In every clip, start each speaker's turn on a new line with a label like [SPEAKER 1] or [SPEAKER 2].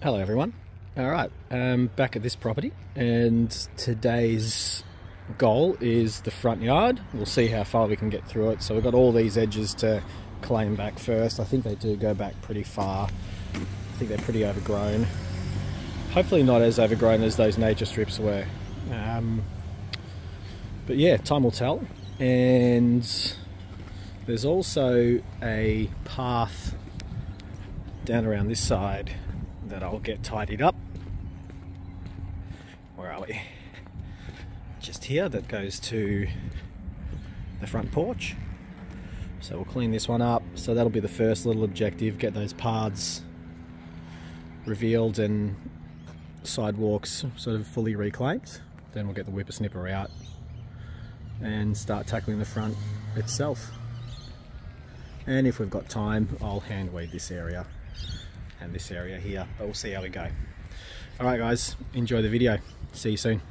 [SPEAKER 1] Hello everyone. Alright, back at this property, and today's goal is the front yard. We'll see how far we can get through it. So we've got all these edges to claim back first. I think they do go back pretty far. I think they're pretty overgrown. Hopefully not as overgrown as those nature strips were. But yeah, time will tell. And there's also a path down around this side that I'll get tidied up. Where are we? Just here, that goes to the front porch. So we'll clean this one up. So that'll be the first little objective, get those paths revealed and sidewalks sort of fully reclaimed. Then we'll get the whippersnipper out and start tackling the front itself. And if we've got time, I'll hand weed this area and this area here, but we'll see how we go. Alright guys, enjoy the video. See you soon.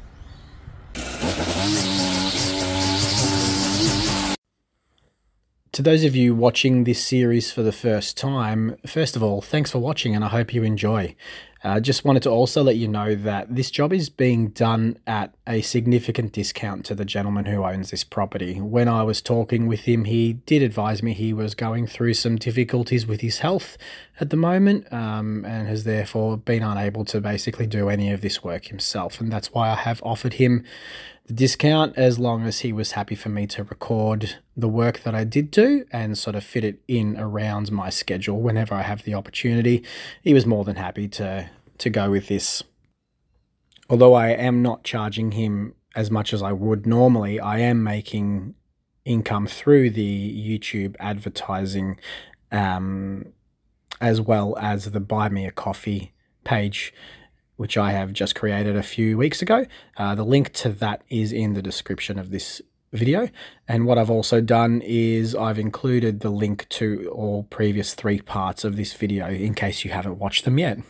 [SPEAKER 1] To those of you watching this series for the first time, first of all, thanks for watching and I hope you enjoy. Just wanted to also let you know that this job is being done at a significant discount to the gentleman who owns this property. When I was talking with him, he did advise me he was going through some difficulties with his health at the moment, and has therefore been unable to basically do any of this work himself. And that's why I have offered him the discount, as long as he was happy for me to record the work that I did do and sort of fit it in around my schedule whenever I have the opportunity. He was more than happy to go with this. Although I am not charging him as much as I would normally, I am making income through the YouTube advertising, as well as the Buy Me a Coffee page, which I have just created a few weeks ago. The link to that is in the description of this video. And what I've also done is I've included the link to all previous 3 parts of this video in case you haven't watched them yet.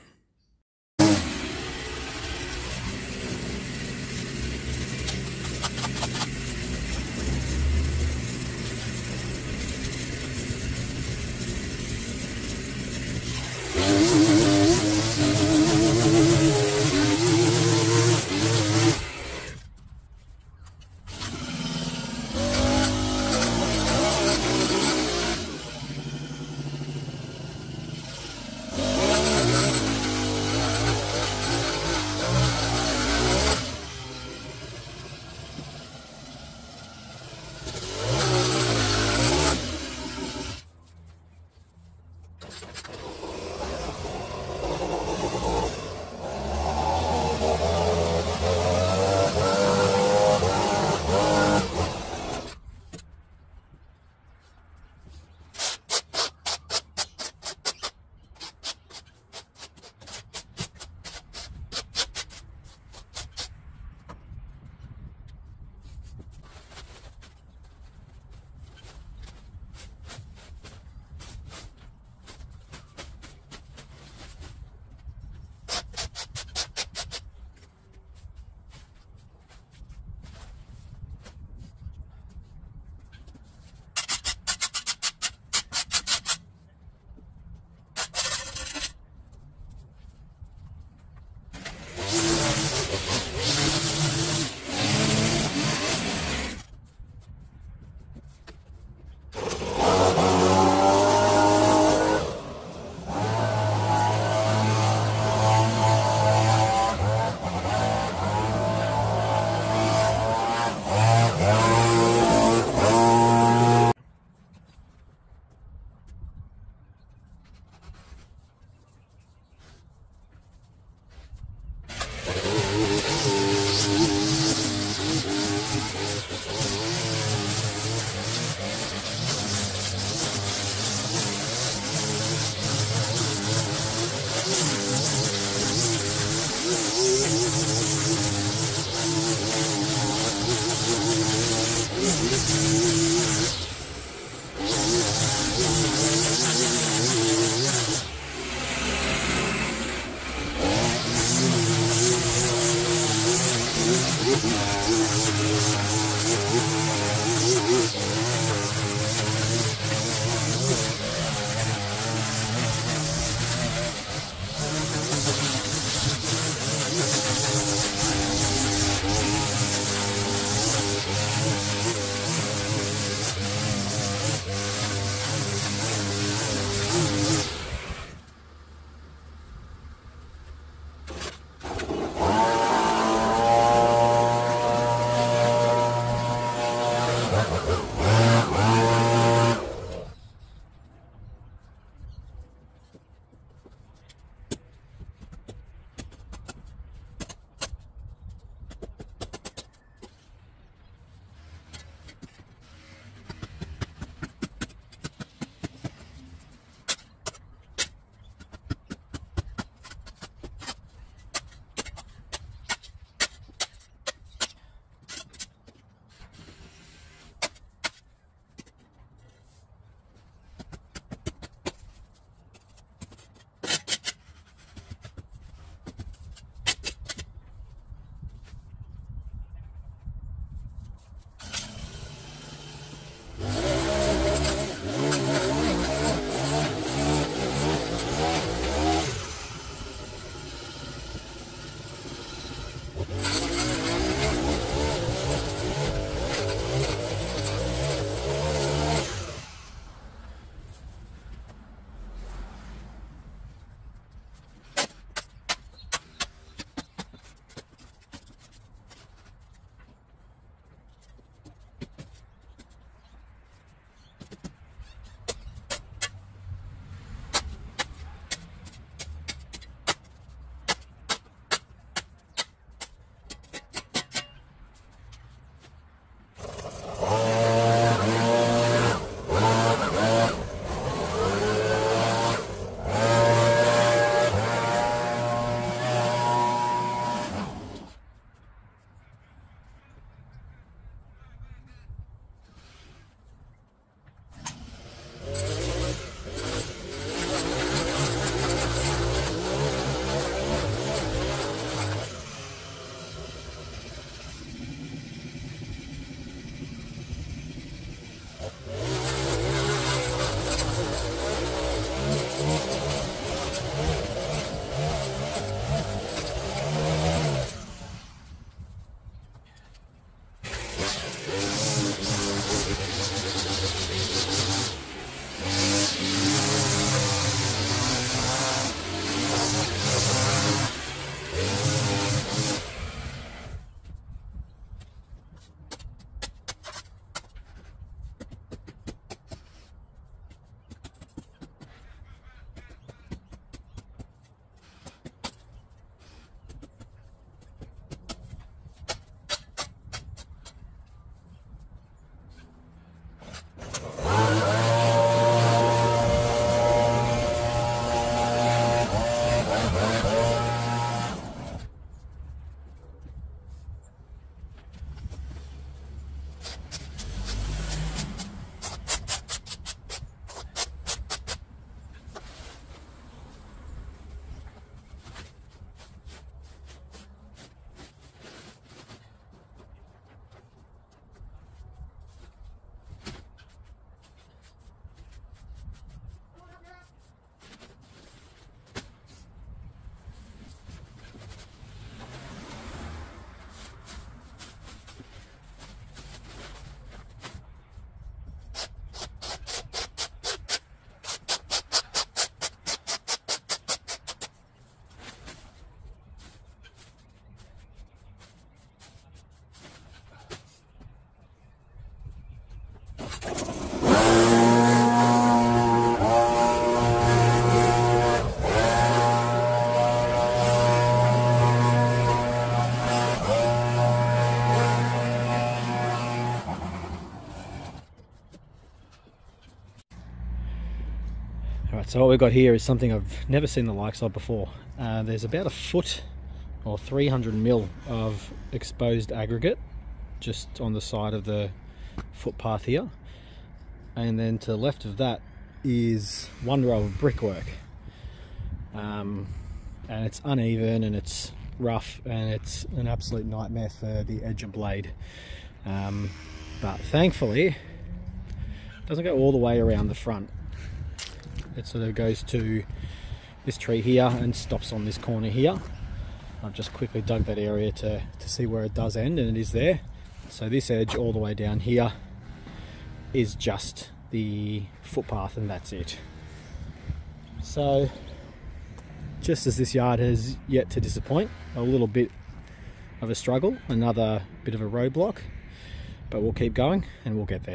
[SPEAKER 1] So what we've got here is something I've never seen the likes of before. There's about a foot or 300 mil of exposed aggregate just on the side of the footpath here, and then to the left of that is one row of brickwork, and it's uneven and it's rough and it's an absolute nightmare for the edge of blade, but thankfully it doesn't go all the way around the front. It sort of goes to this tree here and stops on this corner here. I've just quickly dug that area to see where it does end, and it is there. So this edge all the way down here is just the footpath, and that's it. So just as this yard has yet to disappoint, a little bit of a struggle, another bit of a roadblock, but we'll keep going and we'll get there.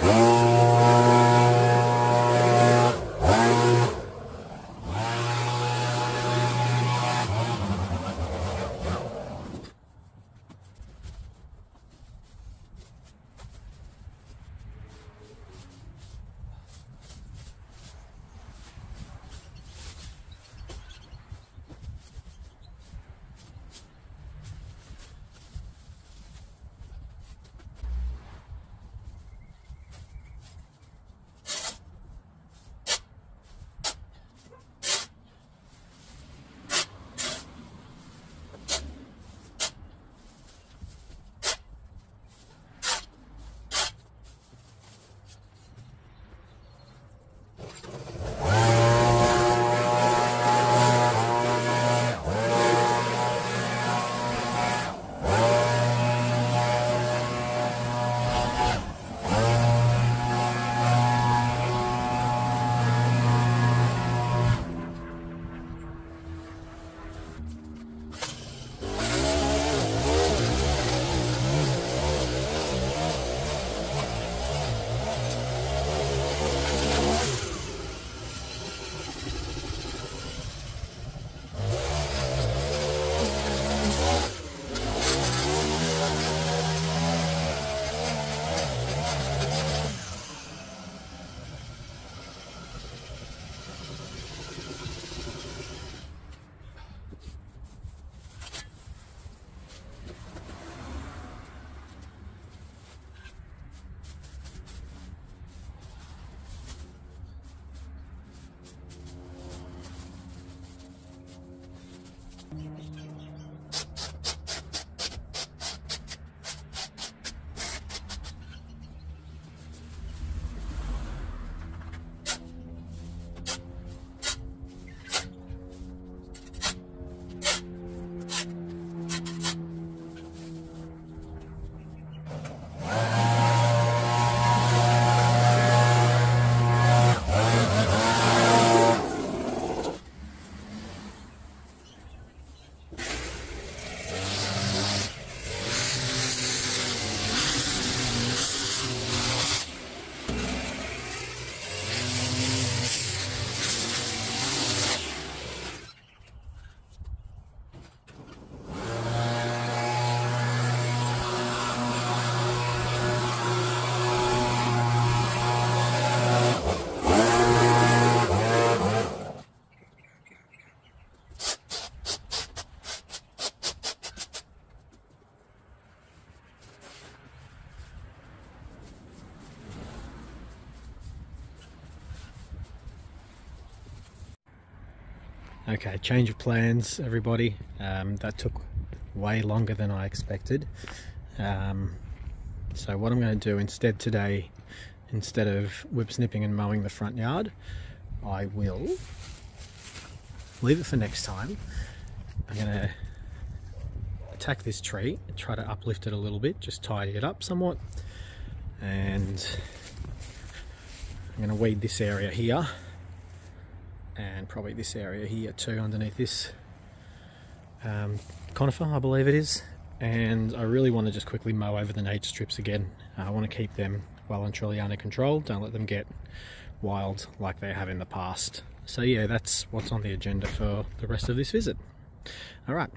[SPEAKER 1] Okay, change of plans, everybody. That took way longer than I expected. So what I'm going to do instead today, instead of whip snipping and mowing the front yard, I will leave it for next time. I'm going to attack this tree, try to uplift it a little bit, just tidy it up somewhat, and I'm going to weed this area here, and probably this area here too, underneath this conifer, I believe it is. And I really want to just quickly mow over the nature strips again. I want to keep them well and truly under control. Don't let them get wild like they have in the past. So yeah, that's what's on the agenda for the rest of this visit. All right.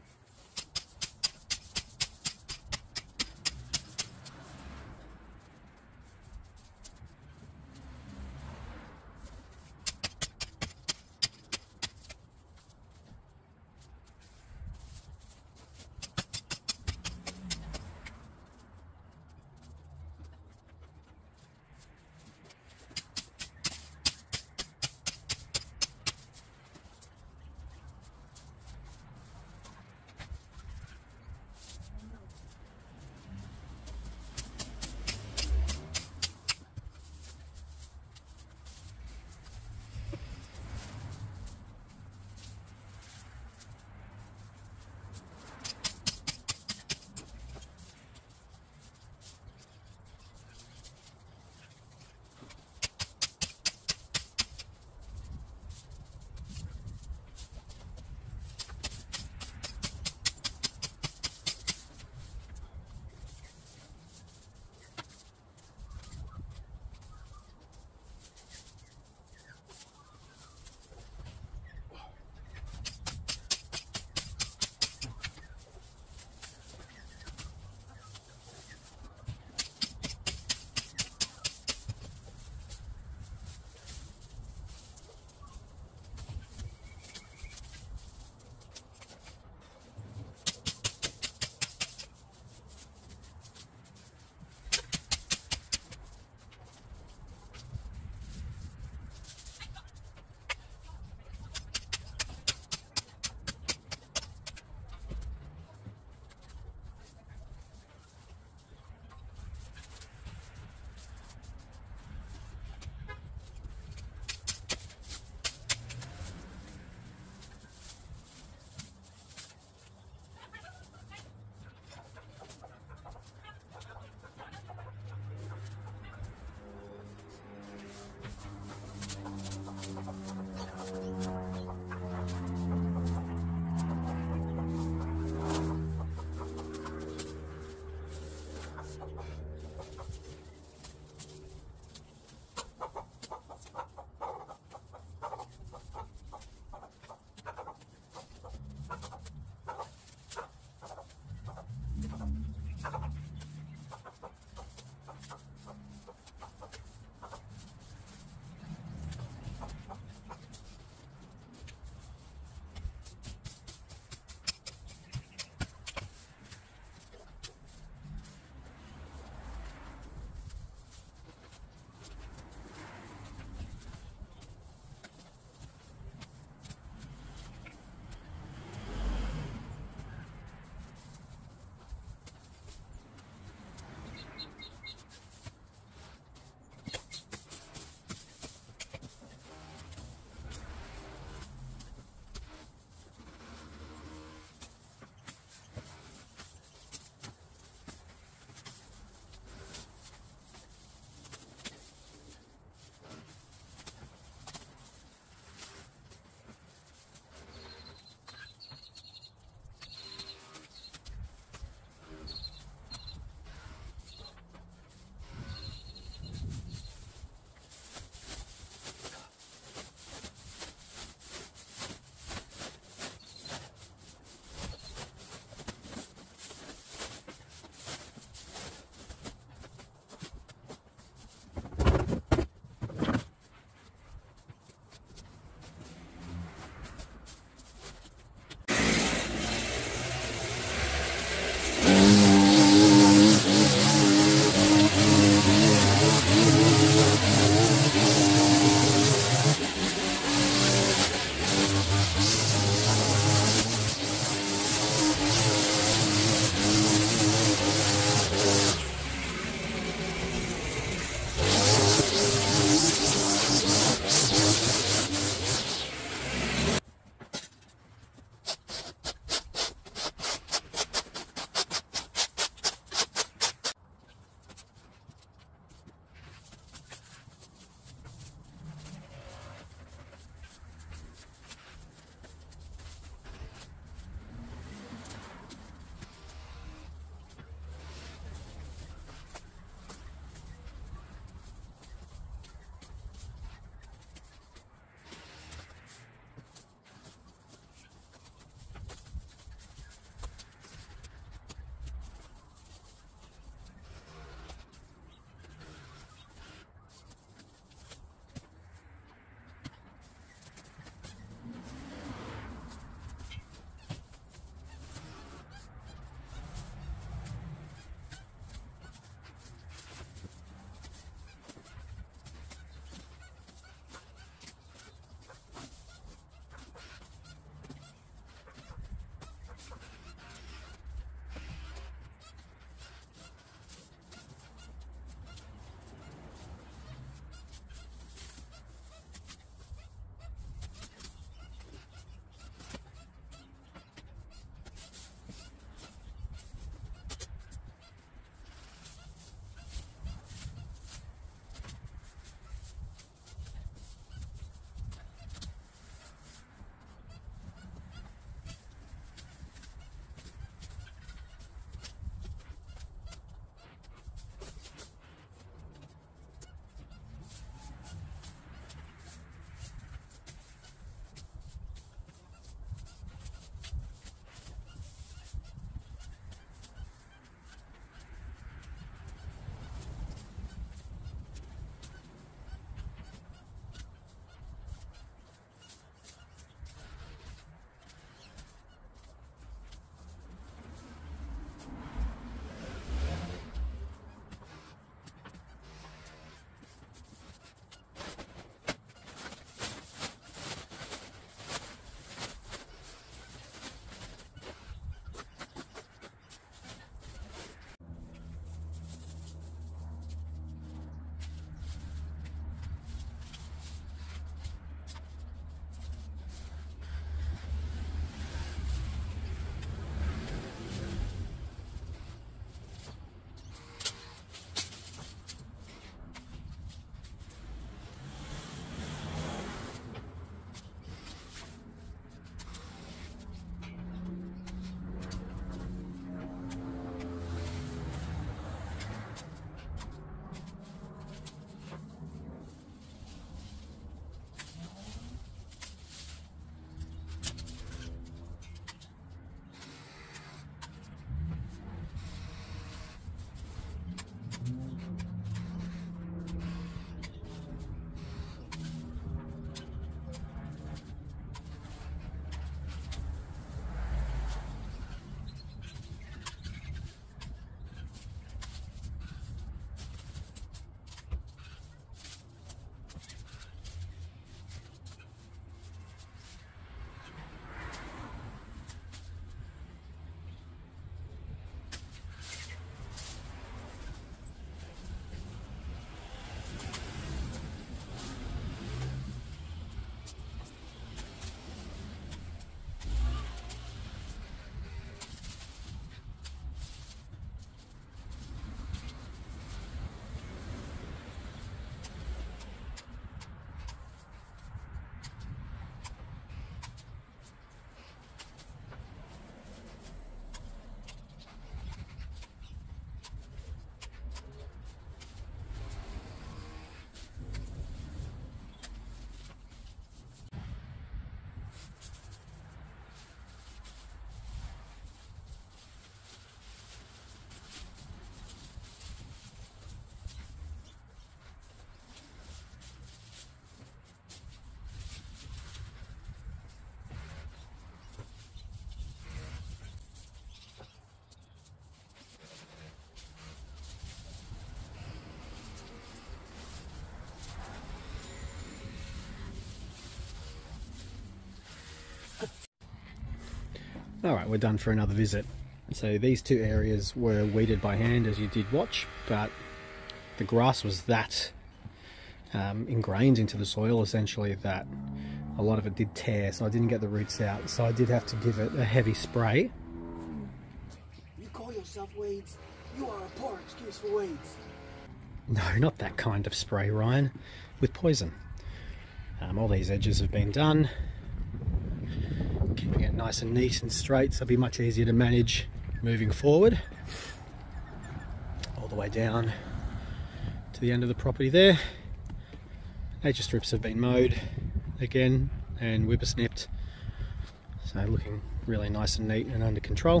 [SPEAKER 1] Alright, we're done for another visit. So these two areas were weeded by hand, as you did watch, but the grass was that ingrained into the soil essentially that a lot of it did tear, so I didn't get the roots out, so I did have to give it a heavy spray.
[SPEAKER 2] You call yourself weeds? You are a poor excuse for weeds.
[SPEAKER 1] No, not that kind of spray, Ryan, with poison. All these edges have been done, keeping it nice and neat and straight, so it'll be much easier to manage moving forward. All the way down to the end of the property there. Nature strips have been mowed again and whipper snipped, so looking really nice and neat and under control.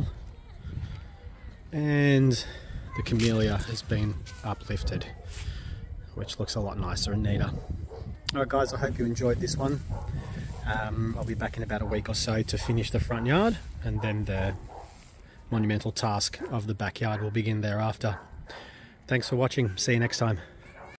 [SPEAKER 1] And the camellia has been uplifted, which looks a lot nicer and neater. Alright guys, I hope you enjoyed this one. I'll be back in about a week or so to finish the front yard, and then the monumental task of the backyard will begin thereafter. Thanks for watching. See you next time.